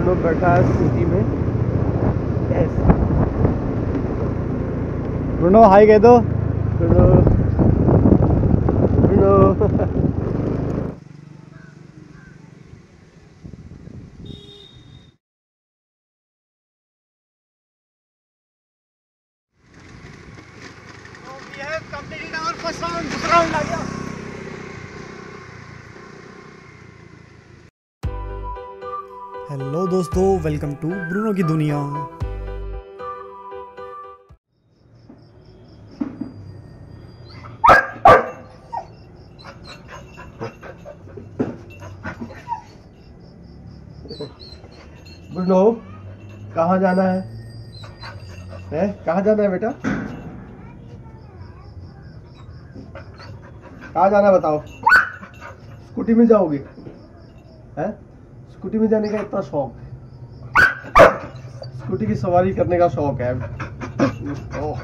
Bruno बैठा है scooty में। यस ब्रूनो हाई कह दो। ब्रूनो ब्रूनो हेलो दोस्तों, वेलकम टू ब्रूनो की दुनिया। ब्रूनो कहाँ जाना है? कहाँ जाना है बेटा? कहाँ जाना है बताओ? स्कूटी में जाओगे? हैं? स्कूटी में जाने का इतना शौक है, स्कूटी की सवारी करने का शौक है। ओह।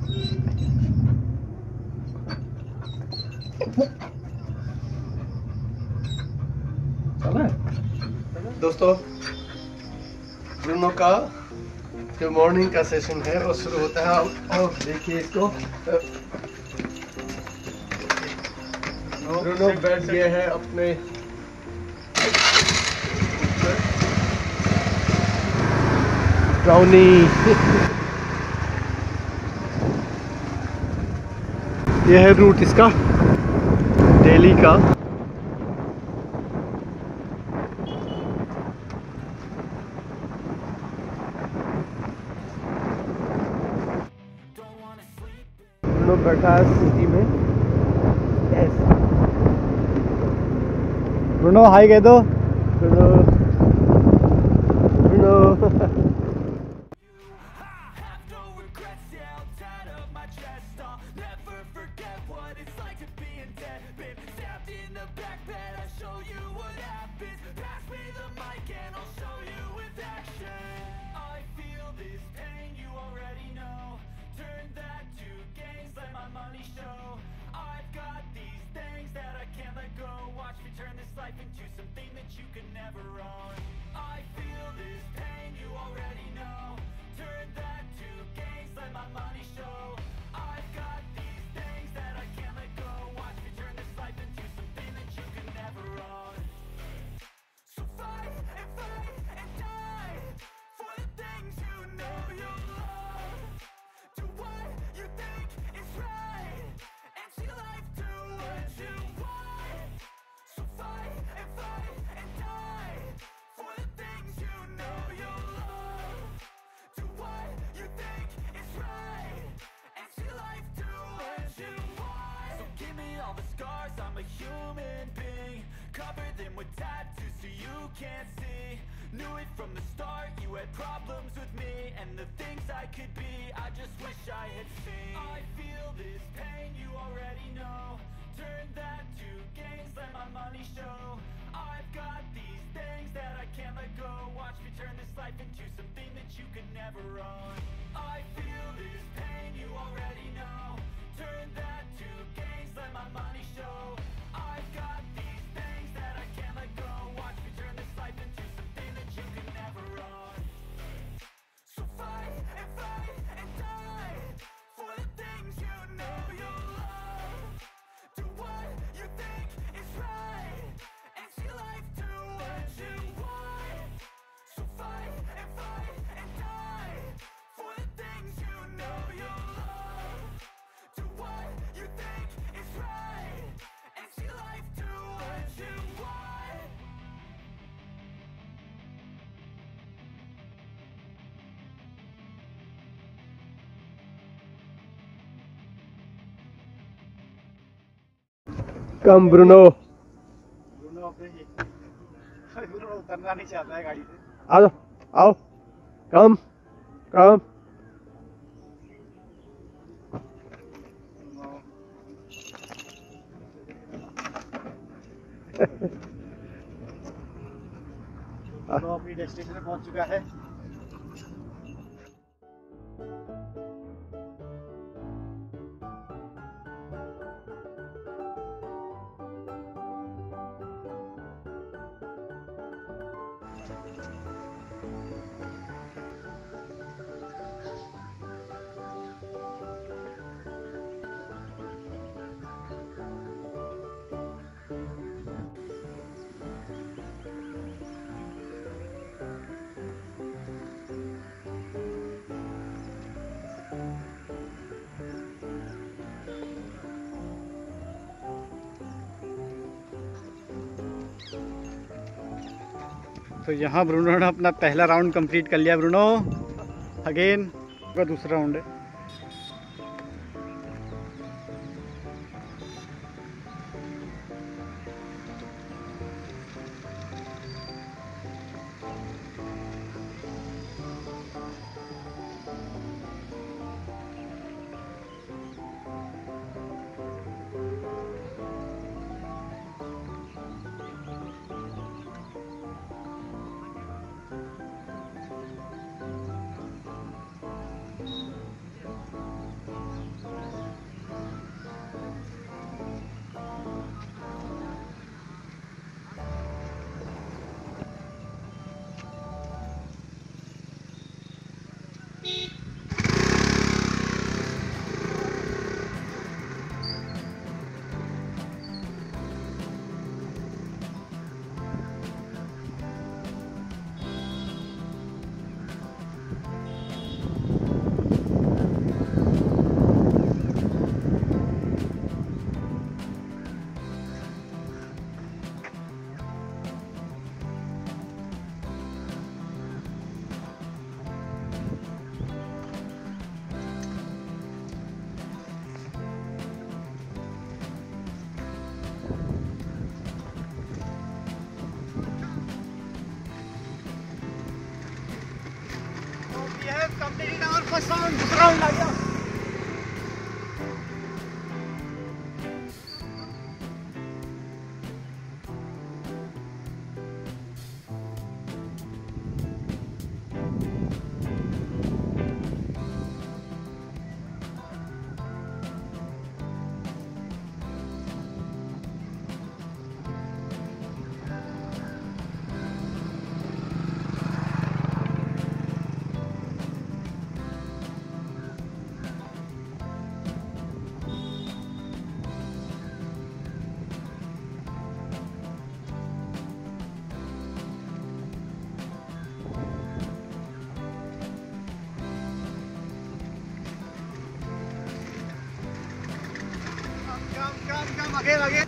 चला है दोस्तों, ब्रूनो का जो मॉर्निंग का सेशन है वो शुरू होता है। और देखिए इसको, ब्रूनो बैठ गया है अपने ब्राउनी। यह है रूट इसका डेली का। ब्रूनो बैठा है स्कूटी में। यस ब्रूनो हाई कह दो। Bruno Bruno can't see. Knew it from the start, you had problems with me and the things I could be, I just wish I had seen. I feel this pain, you already know. Turn that to gains, let my money show. I've got these things that I can't let go. Watch me turn this life into something that you could never own. I feel this pain, you already know. Turn that to gains, let my money show. I've got these things that I can't let go. Watch me turn this life into something that you could never own. So fight and die for the things you know you love. Do what you think is right and see life do what you want. So fight and die for the things you know you love. Do what you think is right and see life do what you want. Come Bruno. Bruno उतरना नहीं चाहता है गाड़ी से। आओ आओ, कम कम। Bruno अपनी destination पे पहुंच चुका है। तो यहाँ ब्रूनो ने अपना पहला राउंड कंप्लीट कर लिया। ब्रूनो अगेन का दूसरा राउंड है। Completed our first round. दूसरा राउंड आ गया। Come again.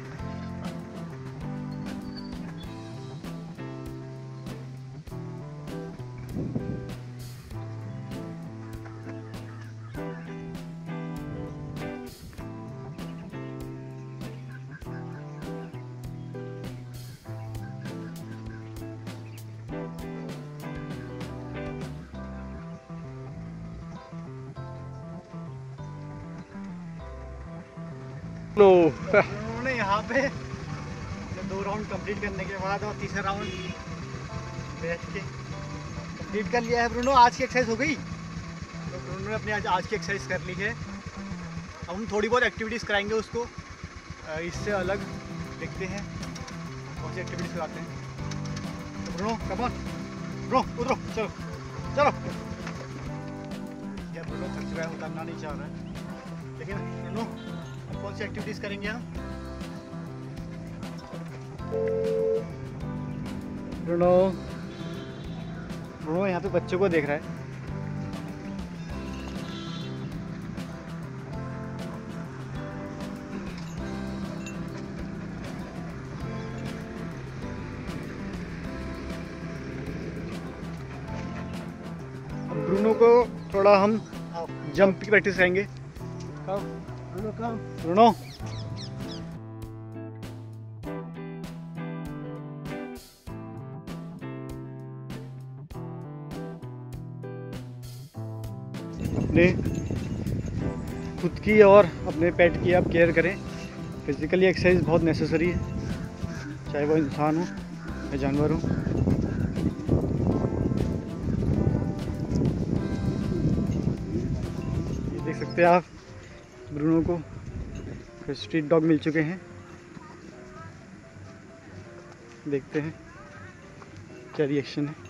नो उन्होंने यहाँ पे 2 राउंड कंप्लीट करने के बाद और तीसरा राउंड बैठ के कंप्लीट कर लिया है। ब्रूनो आज की एक्सरसाइज हो गई। तो ब्रूनो ने अपनी आज की एक्सरसाइज कर ली है। अब हम थोड़ी बहुत एक्टिविटीज़ कराएंगे उसको, इससे अलग देखते हैं कौन सी एक्टिविटीज़ कराते हैं। तो ब्रूनो कम ऑन, ब्रूनो उतरो, चलो। क्या ब्रूनो थक चुका है, उतरना नहीं चाह रहा है, लेकिन ब्रूनो कौन सी एक्टिविटीज़ करेंगे हम? ब्रूनो यहाँ पे बच्चों को देख रहा है। ब्रूनो को थोड़ा हम जंप की प्रैक्टिस करेंगे। ब्रूनो अपने खुद की और अपने पेट की आप केयर करें। फिजिकली एक्सरसाइज बहुत नेसेसरी है, चाहे वो इंसान हो या जानवर हो। ये देख सकते हैं आप, ब्रूनो को स्ट्रीट डॉग मिल चुके हैं। देखते हैं क्या रिएक्शन है।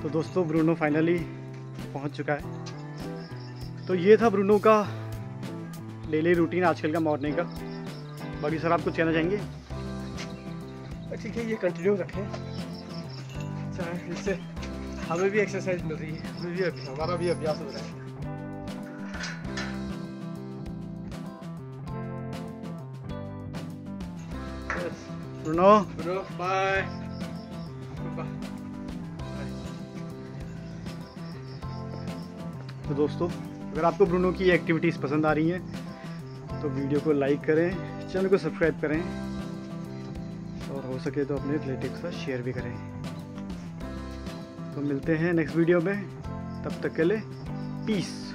तो दोस्तों ब्रूनो फाइनली पहुंच चुका है। तो ये था ब्रूनो का डेली रूटीन आजकल का मॉर्निंग का। बाकी सर आप कुछ कहना चाहेंगे? ठीक है, ये कंटिन्यू रखें, चाहे इससे हमें भी एक्सरसाइज मिल रही है, हमें भी हमारा भी अभ्यास हो रहा है। Bruno bye. तो दोस्तों अगर आपको ब्रूनो की एक्टिविटीज़ पसंद आ रही हैं तो वीडियो को लाइक करें, चैनल को सब्सक्राइब करें और हो सके तो अपने रिलेटिव्स के साथ शेयर भी करें। तो मिलते हैं नेक्स्ट वीडियो में, तब तक के लिए पीस।